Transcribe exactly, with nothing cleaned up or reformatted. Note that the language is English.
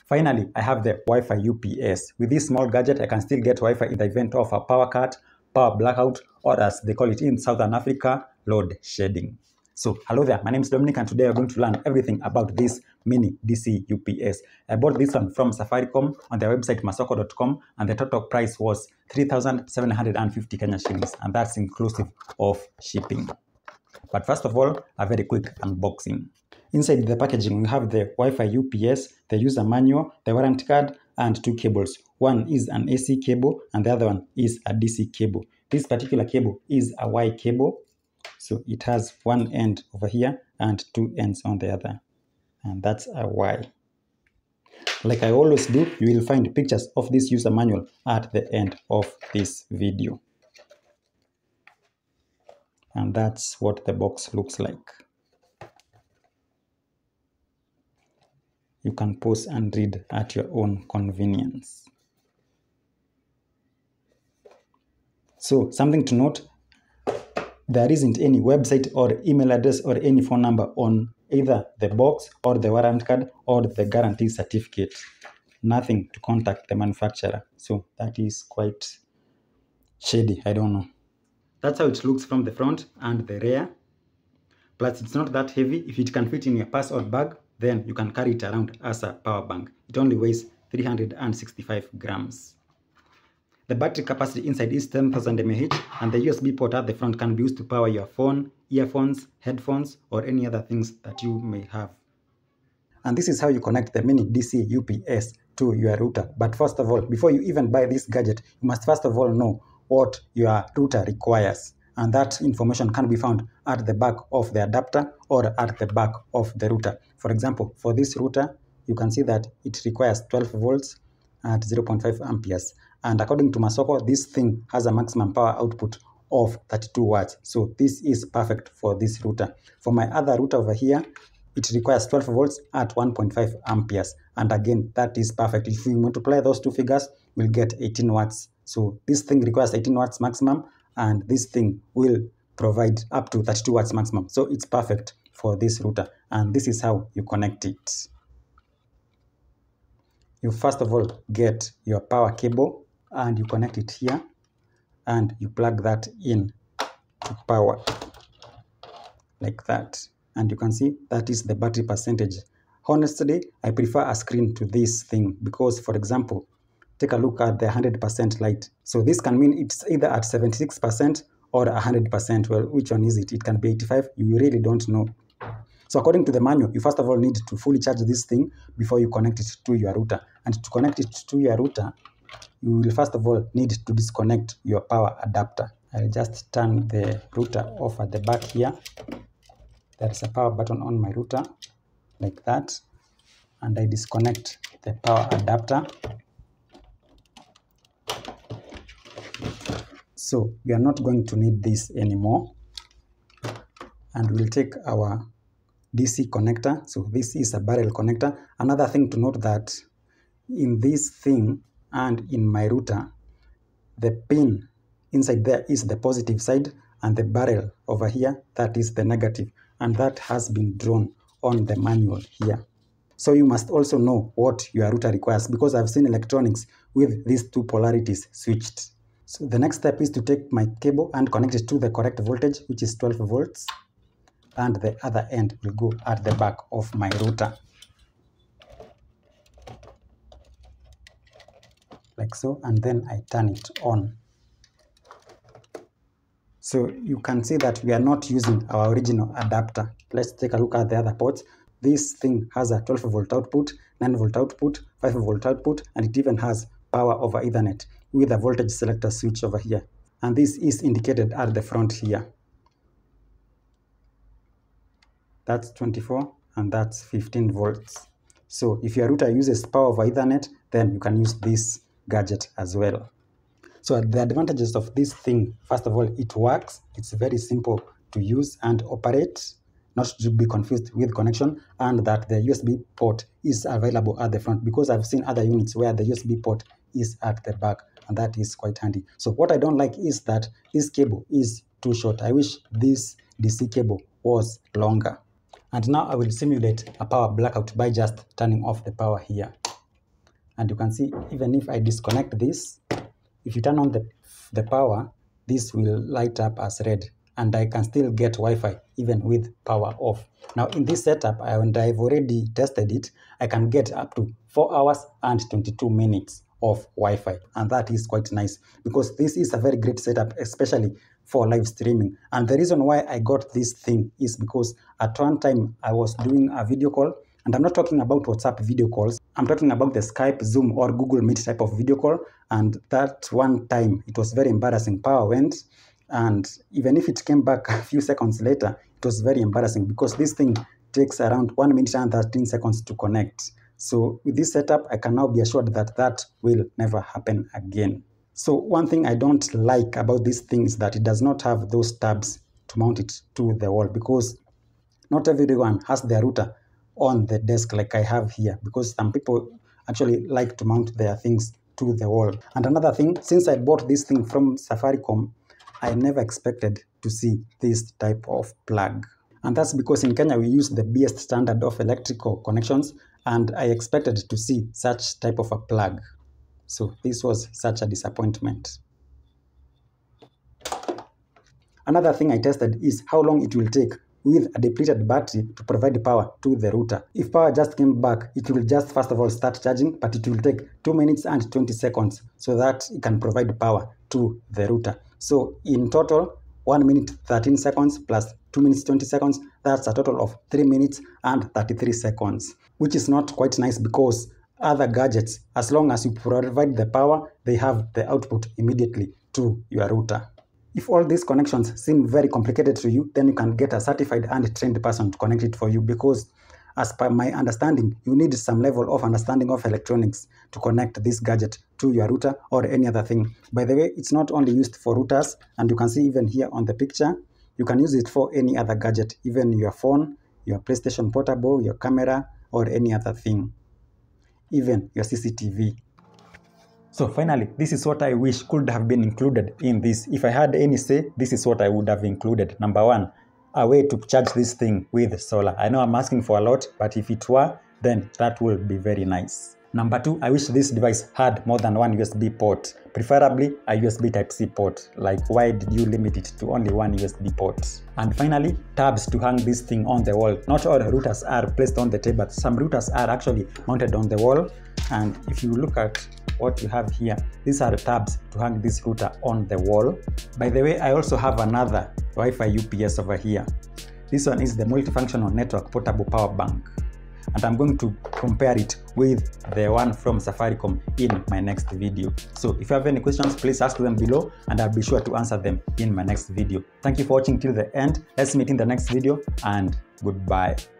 Finally, I have the Wi-Fi U P S. With this small gadget, I can still get Wi-Fi in the event of a power cut, power blackout, or as they call it in Southern Africa, load shedding. So, hello there, my name is Dominic and today we're going to learn everything about this mini D C U P S. I bought this one from Safaricom on their website masoko dot com and the total price was three thousand seven hundred fifty Kenya shillings, and that's inclusive of shipping. But first of all, a very quick unboxing. Inside the packaging, we have the Wi-Fi U P S, the user manual, the warranty card, and two cables. One is an A C cable and the other one is a D C cable. This particular cable is a Y cable. So it has one end over here and two ends on the other. And that's a Y. Like I always do, you will find pictures of this user manual at the end of this video. And that's what the box looks like. You can pause and read at your own convenience. So, something to note, there isn't any website or email address or any phone number on either the box or the warranty card or the guarantee certificate. Nothing to contact the manufacturer. So, that is quite shady, I don't know. That's how it looks from the front and the rear. Plus, it's not that heavy. If it can fit in your purse or bag, then you can carry it around as a power bank. It only weighs three hundred sixty-five grams. The battery capacity inside is ten thousand milliamp hours, and the U S B port at the front can be used to power your phone, earphones, headphones, or any other things that you may have. And this is how you connect the mini D C U P S to your router. But first of all, before you even buy this gadget, you must first of all know what your router requires. And that information can be found at the back of the adapter or at the back of the router. For example, for this router, you can see that it requires twelve volts at zero point five amperes. And according to Masoko, this thing has a maximum power output of thirty-two watts. So this is perfect for this router. For my other router over here, it requires twelve volts at one point five amperes. And again, that is perfect. If we multiply those two figures, we'll get eighteen watts. So this thing requires eighteen watts maximum, and this thing will provide up to thirty-two watts maximum. So it's perfect for this router. And this is how you connect it. You first of all get your power cable and you connect it here and you plug that in to power like that. And you can see that is the battery percentage. Honestly, I prefer a screen to this thing because, for example, take a look at the one hundred percent light. So this can mean it's either at seventy-six percent or one hundred percent. Well, which one is it? It can be eighty-five. You really don't know. So according to the manual, you first of all need to fully charge this thing before you connect it to your router. And to connect it to your router, you will first of all need to disconnect your power adapter. I'll just turn the router off at the back here. There is a power button on my router, like that. And I disconnect the power adapter. So we are not going to need this anymore. And we'll take our D C connector. So this is a barrel connector. Another thing to note that in this thing and in my router, the pin inside there is the positive side and the barrel over here, that is the negative. And that has been drawn on the manual here. So you must also know what your router requires because I've seen electronics with these two polarities switched. So the next step is to take my cable and connect it to the correct voltage, which is twelve volts. And the other end will go at the back of my router. Like so, and then I turn it on. So you can see that we are not using our original adapter. Let's take a look at the other ports. This thing has a twelve volt output, nine volt output, five volt output, and it even has power over Ethernet with a voltage selector switch over here. And this is indicated at the front here. That's twenty-four and that's fifteen volts. So if your router uses power over Ethernet, then you can use this gadget as well. So the advantages of this thing, first of all, it works. It's very simple to use and operate, not to be confused with connection, and that the U S B port is available at the front because I've seen other units where the U S B port is at the back, and that is quite handy. So what I don't like is that this cable is too short. I wish this D C cable was longer. And now I will simulate a power blackout by just turning off the power here. And you can see, even if I disconnect this, if you turn on the, the power, this will light up as red, and I can still get Wi-Fi even with power off. Now in this setup, and I've already tested it, I can get up to four hours and twenty-two minutes of Wi-Fi, and that is quite nice because this is a very great setup, especially for live streaming. And the reason why I got this thing is because at one time I was doing a video call, and I'm not talking about WhatsApp video calls, I'm talking about the Skype, Zoom, or Google Meet type of video call. And that one time it was very embarrassing. Power went, and even if it came back a few seconds later, it was very embarrassing because this thing takes around one minute and thirteen seconds to connect. So with this setup, I can now be assured that that will never happen again. So one thing I don't like about this thing is that it does not have those tabs to mount it to the wall, because not everyone has their router on the desk like I have here, because some people actually like to mount their things to the wall. And another thing, since I bought this thing from Safaricom, I never expected to see this type of plug. And that's because in Kenya we use the B S standard of electrical connections, and I expected to see such type of a plug. So this was such a disappointment. Another thing I tested is how long it will take with a depleted battery to provide power to the router. If power just came back, it will just first of all start charging, but it will take two minutes and twenty seconds so that it can provide power to the router. So in total, one minute thirteen seconds plus two minutes twenty seconds, that's a total of three minutes and thirty-three seconds, which is not quite nice because other gadgets, as long as you provide the power, they have the output immediately to your router. If all these connections seem very complicated to you, then you can get a certified and trained person to connect it for you, because as per my understanding, you need some level of understanding of electronics to connect this gadget to your router or any other thing. By the way, it's not only used for routers, and you can see even here on the picture, you can use it for any other gadget, even your phone, your PlayStation Portable, your camera, or any other thing, even your C C T V. So finally, this is what I wish could have been included in this. If I had any say, this is what I would have included. Number one, a way to charge this thing with solar. I know I'm asking for a lot, but if it were, then that would be very nice. Number two, I wish this device had more than one U S B port, preferably a U S B Type C port. Like, why did you limit it to only one U S B port? And finally, tabs to hang this thing on the wall. Not all routers are placed on the table. Some routers are actually mounted on the wall. And if you look at what you have here, these are tabs to hang this router on the wall. By the way, I also have another Wi-Fi U P S over here. This one is the multifunctional network portable power bank, and I'm going to compare it with the one from Safaricom in my next video. So if you have any questions, please ask them below and I'll be sure to answer them in my next video. Thank you for watching till the end. Let's meet in the next video, and goodbye.